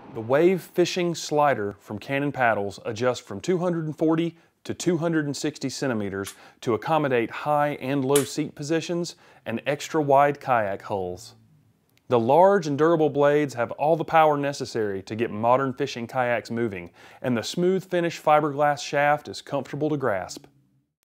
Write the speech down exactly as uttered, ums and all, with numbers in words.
The wave fishing slider from Cannon Paddles adjusts from two hundred forty to two hundred sixty centimeters to accommodate high and low seat positions and extra wide kayak hulls. The large and durable blades have all the power necessary to get modern fishing kayaks moving, and the smooth finish fiberglass shaft is comfortable to grasp.